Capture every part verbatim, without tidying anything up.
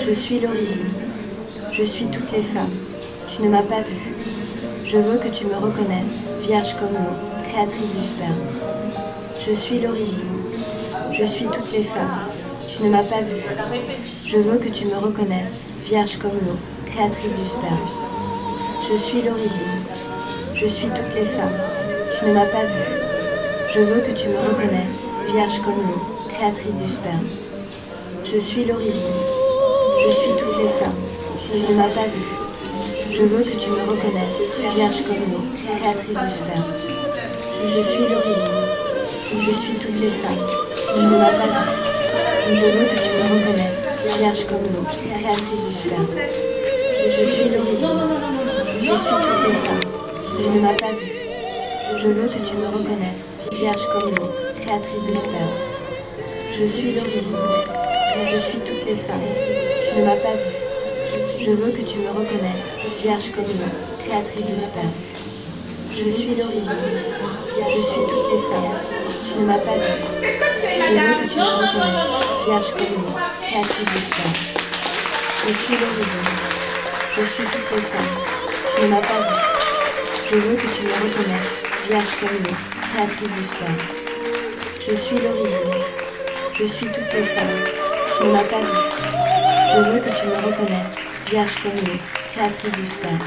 Je suis l'origine. Je suis toutes les femmes. Tu ne m'as pas vue. Je veux que tu me reconnaisses, vierge comme l'eau, créatrice du sperme. Je suis l'origine. Je suis toutes les femmes. Tu ne m'as pas vue. Je veux que tu me reconnaisses, vierge comme l'eau, créatrice du sperme. Je suis l'origine. Je suis toutes les femmes. Tu ne m'as pas vue. Je veux que tu me reconnaisses, vierge comme l'eau, créatrice du sperme. Je suis l'origine. Je suis toutes les femmes. Tu ne m'as pas vue. Je veux que tu me reconnaisses, vierge comme l'eau, créatrice du sperme. Je suis l'origine. Je suis toutes les femmes. Tu ne m'as pas vue. Je veux que tu me reconnaisses, vierge comme l'eau, créatrice du sperme. Je suis l'origine. Je suis toutes les femmes. Tu ne m'as pas vue. Je veux que tu me reconnaisses, vierge comme l'eau, créatrice du sperme. Je suis l'origine. Je suis toutes les femmes. Tu ne m'as pas vue. Je veux que tu me reconnaisses, vierge comme l'eau, créatrice du sperme. Je suis l'origine. Je suis toutes les femmes. Tu ne m'as pas vue. Je veux que tu me reconnaisses, vierge comme l'eau, créatrice du sperme. Je suis l'origine. Je suis toutes les femmes. Tu ne m'as pas vue. Je veux que tu me reconnaisses, vierge comme l'eau, créatrice du sperme. Je suis l'origine. Je suis toutes les femmes. Tu ne m'as pas vue. Je veux que tu me reconnaisses, vierge comme l'eau, créatrice du sperme.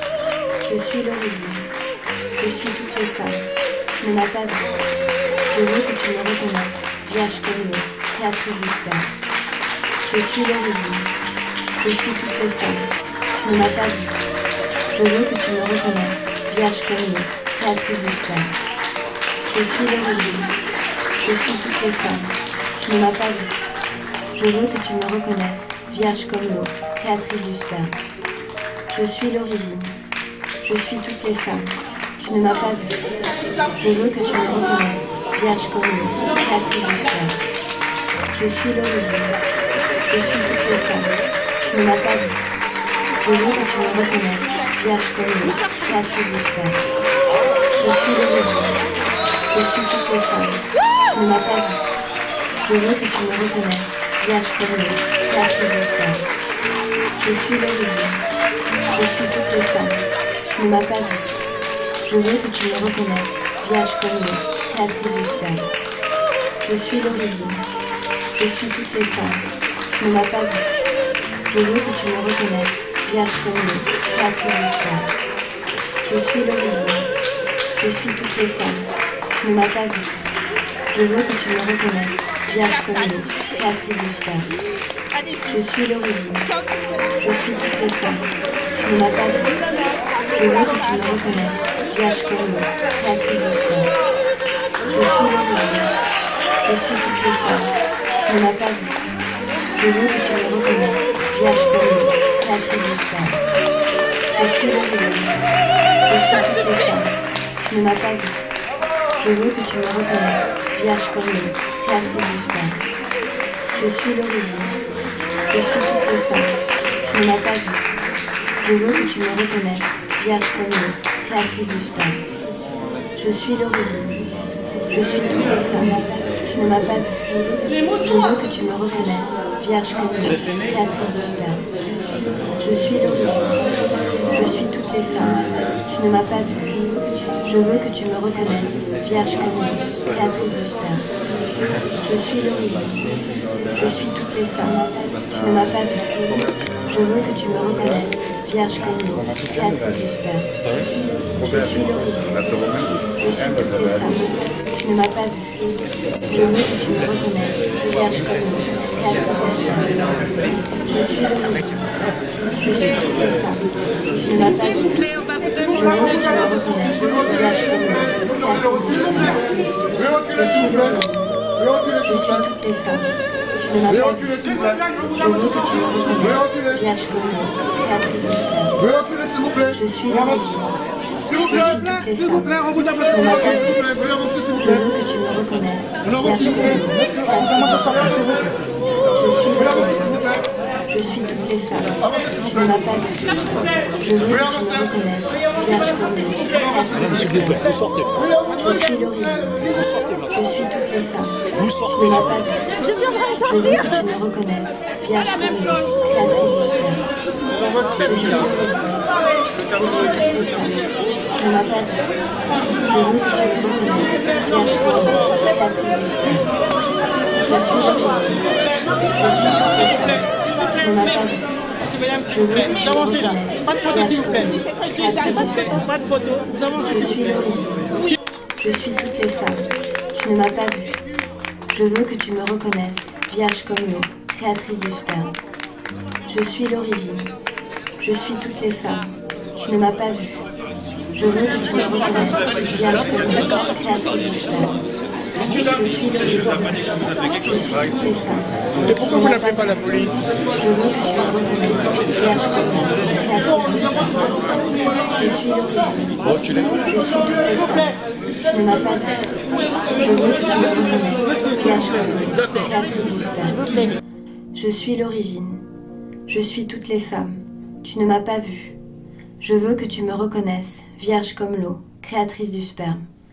Je suis l'origine. Je suis toutes les femmes. Tu ne m'as pas vue. Je veux que tu me reconnaisses, vierge comme l'eau, créatrice du sperme. Je suis l'origine. Je suis toutes les femmes. Tu ne m'as pas vue. Je veux que tu me reconnaisses, vierge comme l'eau, créatrice du sperme. Je suis l'origine. Je suis toutes les femmes. Tu ne m'as pas vue. Je veux que tu me reconnaisses, vierge comme l'eau, créatrice du sperme. Je suis l'origine. Je suis toutes les femmes. Tu ne m'as pas vue. Je veux que tu me reconnaisses, vierge comme l'eau, créatrice du sperme. Je suis l'origine. Je suis toutes les femmes. Tu ne m'as pas vue. Je veux que tu me reconnaisses, vierge comme l'eau, créatrice du sperme. Je suis l'origine. Je suis toutes les femmes. Tu ne m'as pas vue. Je veux que tu me reconnaisses, vierge comme l'eau, créatrice du sperme. Je suis l'origine. Je suis toutes les femmes. Tu ne m'as pas vue. Je veux que tu me reconnaisses, vierge comme l'eau, créatrice du sperme. Je suis l'origine. Je suis toutes les femmes. Tu ne m'as pas vue. Je veux que tu me reconnaisses, vierge comme l'eau, créatrice du sperme. Je suis l'origine. Je suis toutes les femmes. Tu ne m'as pas vue. Je veux que tu me reconnaisses, vierge comme l'eau, créatrice du sperme. Je suis l'origine. Je suis toutes les femmes. Tu ne m'as pas vue. Je veux que tu me reconnaisses, vierge comme l'eau, créatrice du sperme. Je suis l'origine. Je suis toutes les femmes. Tu ne m'as pas vue. Je veux que tu me reconnaisses, vierge comme l'eau, créatrice du sperme. Je suis l'origine. Je suis toutes les femmes. Tu ne m'as pas vue. Je veux que tu me reconnaisses, vierge comme l'eau, créatrice du sperme. Je suis l'origine. Je suis toutes les femmes. Tu ne m'as pas vue. Je veux que tu me reconnaisses, vierge comme l'eau, créatrice du sperme. Je suis l'origine. Je suis toutes les femmes. Tu ne m'as pas vue. Je veux que tu me reconnaisses, vierge comme l'eau, créatrice du sperme. Je suis l'origine. Je suis toutes les femmes. Tu ne m'as pas vue. Je veux que tu me reconnaisses, vierge comme l'eau, créatrice du sperme. Je suis l'origine. Je suis toutes les femmes. Tu ne m'as pas vue. Je veux que tu me reconnaisses, vierge comme l'eau, créatrice du sperme. Je suis l'origine. Je suis toutes les femmes. Tu ne m'as pas vue. Je veux que tu me reconnaisses, vierge comme l'eau, créatrice du sperme. Je suis l'origine. Je suis toutes les femmes. Tu ne m'as pas vue. Je veux que tu me reconnaisses, vierge comme l'eau, créatrice du sperme. Je suis l'origine. Je suis toutes les femmes. Tu ne m'as pas vue. Je veux que tu me reconnaisses, vierge comme l'eau, créatrice du sperme. Je suis l'origine. S'il vous plaît, s'il vous plaît, on vous appelle ça. S'il vous plaît, veuillez avancer, s'il vous plaît. Je veux que tu me reconnaisses, Alors, s'il vous plaît. créatrice du sperme. Je suis l'origine. Je suis toutes les femmes. Avancez, s'il vous plaît. tu ne m'as pas vu. Je veux que tu me reconnaisses, vierge comme l'eau. S'il vous plaît, vous sortez. Je suis l'origine. Vous sortez, Je suis toutes les femmes. vous Tu sortez. ne m'as pas vu. Je suis en train de Je veux sortir. que tu me reconnaisses, vierge comme l'eau, créatrice du sperme. Je suis l'origine. Je suis toutes les femmes. Tu ne m'as pas vu. Je veux que tu me reconnaisses, vierge comme l'eau, créatrice du sperme. Je suis l'origine. Je suis toutes les femmes. Tu ne m'as pas vu. Je veux que tu me Avancez là. reconnaisses, Pas de photo s'il vous plaît. créatrice du sperme. Pas de photo. Vous avancez Je s'il vous suis plaît. l'origine. Je suis toutes les femmes. Tu ne m'as pas vu. Je veux que tu me reconnaisses, vierge comme l'eau, créatrice du sperme. Je suis l'origine. Je suis toutes les femmes. Tu ne m'as pas vu. Je veux que tu me reconnaisses, vierge comme l'eau, créatrice du sperme. Je suis l'origine. Je suis toutes les femmes. Et pourquoi vous n'appelez pas la police? Je veux que tu me reconnaisses, vierge comme l'eau, créatrice du sperme. Je suis l'origine. Reculez. Je suis toutes les femmes. Tu ne m'as pas vu. Je veux que tu me reconnaisses, vierge comme l'eau, créatrice du sperme. Je suis l'origine. Je suis toutes les femmes. Tu ne m'as pas vu. Je veux que tu me reconnaisses, vierge comme l'eau, créatrice du sperme.